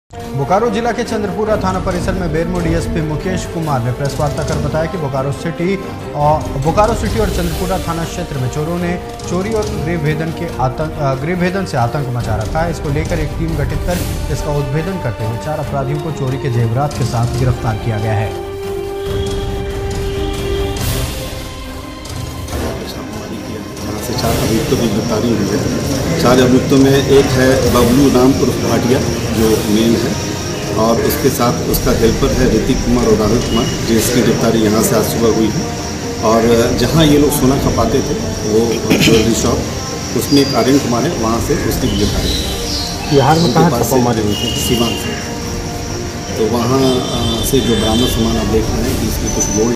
बोकारो जिला के चंद्रपुरा थाना परिसर में बेरमो डीएसपी मुकेश कुमार ने प्रेस वार्ता कर बताया कि बोकारो सिटी और चंद्रपुरा थाना क्षेत्र में चोरों ने चोरी और गृह भेदन से आतंक मचा रखा है। इसको लेकर एक टीम गठित कर इसका उद्भेदन करते हुए 4 अपराधियों को चोरी के जेवरात के साथ गिरफ्तार किया गया है। से 4 अभियुक्तों की गिरफ्तारी हुई है। 4 अभियुक्तों में एक है बबलू नाम उर्फ भाटिया जो मेन है, और उसके साथ उसका हेल्पर है ऋतिक कुमार और राहुल कुमार, जिसकी गिरफ्तारी यहाँ से आज सुबह हुई है। और जहाँ ये लोग सोना खपाते थे वो ज्वेलरी शॉप, उसमें एक आर्यन कुमार है, वहाँ से उसकी गिरफ्तारी बिहार में कहाँ छापामारी हुई थी? सीवान से। तो वहाँ से जो बरामद सामान आप देख रहे हैं कि इसमें कुछ गोल्ड